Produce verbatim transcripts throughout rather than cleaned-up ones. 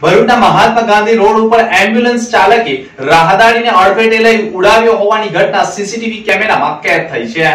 ભરૂચના મહાત્મા ગાંધી રોડ ઉપર એમ્બ્યુલન્સ ચાલકે રાહદારીને અડફેટે લઈ ઉડાવ્યો હોવાની ઘટના સીસીટીવી કેમેરામાં કેદ થઈ છે।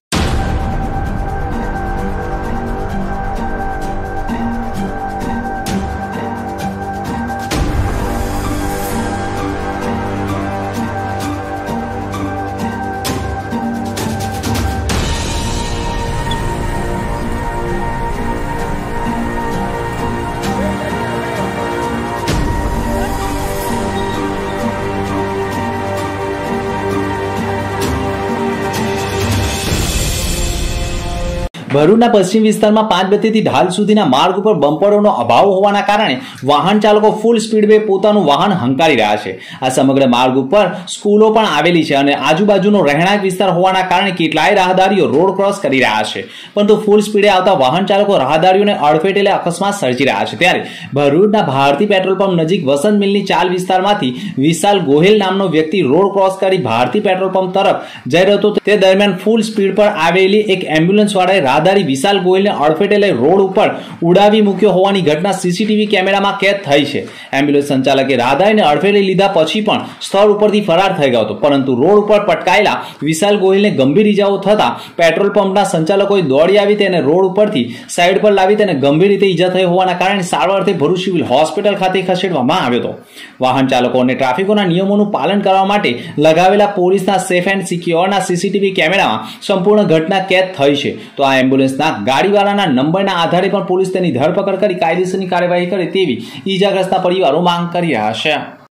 ભરૂચના પશ્ચિમ વિસ્તારમાં પાંચ બત્તીથી ઢાલ સુધીના માર્ગ ઉપર બમ્પરોનો અભાવ હોવાના કારણે વાહન ચાલકો ફૂલ સ્પીડે પોતાનું વાહન હંકારી રહ્યા છે। આ સમગ્ર માર્ગ ઉપર સ્કૂલો પણ આવેલી છે અને આજુબાજુનો રહેણાંક વિસ્તાર હોવાના કારણે કેટલાય રાહદારીઓ રોડ ક્રોસ કરી રહ્યા છે, પરંતુ ફૂલ સ્પીડે આવતા વાહન ચાલકો રાહદારીઓને અડફેટે લઈ અકસ્માત સર્જી રહ્યા છે। ત્યારે ભરૂચના ભારતી પેટ્રોલ પંપ નજીક વસંત મિલની ચાલ વિસ્તારમાંથી વિશાલ ગોહિલ નામનો વ્યક્તિ રોડ ક્રોસ કરી ભારતી પેટ્રોલ પંપ તરફ જઈ રહ્યો હતો। તે દરમિયાન ફૂલ સ્પીડ પર આવેલી એક એમ્બ્યુલન્સ વાળાએ રાહદારી વિશાલ ગોહિલને અડફેટે લઈ રોડ ઉપર ઉડાવી મૂક્યો હોવાની ઘટના સીસીટીવી કેમેરામાં કેદ થઈ છે। એમ્બ્યુલન્સ સંચાલકે રાહદારીને અડફેટે લીધા પછી પણ સ્થળ ઉપરથી ફરાર થઈ ગયો હતો, પરંતુ રોડ ઉપર પટકાયેલા વિશાલ ગોહિલને ગંભીર ઇજાઓ થતા પેટ્રોલ પંપના સંચાલકોએ દોડી આવી તેને રોડ ઉપરથી સાઈડ પર લાવી તેને ગંભીર રીતે ઇજા થઈ હોવાના કારણે સારવાર અર્થે ભરૂચ સિવિલ હોસ્પિટલ ખાતે ખસેડવામાં આવ્યો હતો। વાહન ચાલકો અને ટ્રાફિકોના નિયમોનું પાલન કરવા માટે લગાવેલા પોલીસના સેફ એન્ડ સિક્યોરના સીસીટીવી કેમેરામાં સંપૂર્ણ ઘટના કેદ થઈ છે। તો આ એમ્બ્યુલન્સના ગાડીવાળાના નંબરના આધારે પણ પોલીસ તેની ધરપકડ કરી કાયદેસરની કાર્યવાહી કરે તેવી ઈજાગ્રસ્તના પરિવારો માંગ કરી રહ્યા છે।